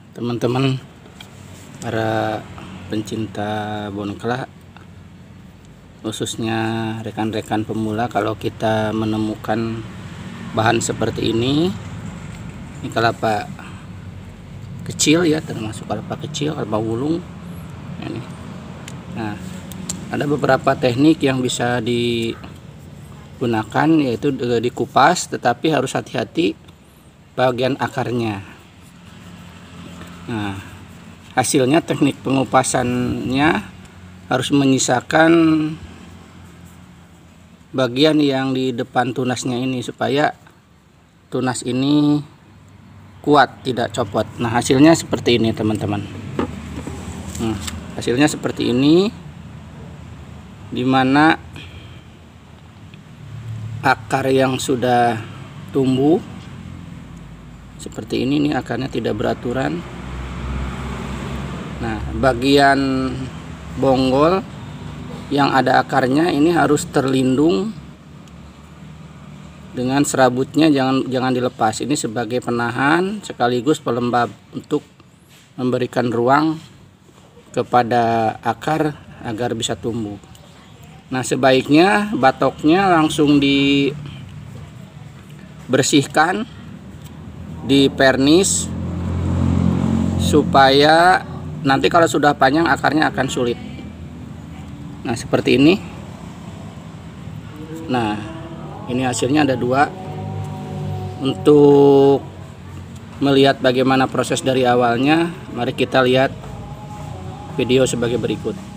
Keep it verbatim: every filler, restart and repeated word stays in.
teman-teman para pencinta boneka, khususnya rekan-rekan pemula. Kalau kita menemukan bahan seperti ini, ini kelapa kecil ya, termasuk kelapa kecil, kelapa wulung ini. Nah, ada beberapa teknik yang bisa digunakan, yaitu dikupas, tetapi harus hati-hati bagian akarnya. Nah, hasilnya teknik pengupasannya harus menyisakan bagian yang di depan tunasnya ini, supaya tunas ini kuat, tidak copot. Nah, hasilnya seperti ini teman-teman. Nah, hasilnya seperti ini, dimana akar yang sudah tumbuh seperti ini, ini akarnya tidak beraturan. Nah, bagian bonggol yang ada akarnya ini harus terlindung dengan serabutnya, jangan jangan dilepas. Ini sebagai penahan sekaligus pelembab untuk memberikan ruang kepada akar agar bisa tumbuh. Nah, sebaiknya batoknya langsung dibersihkan, dipernis, supaya nanti kalau sudah panjang akarnya akan sulit. Nah, seperti ini. Nah, ini hasilnya ada dua. Untuk melihat bagaimana proses dari awalnya, mari kita lihat video sebagai berikut.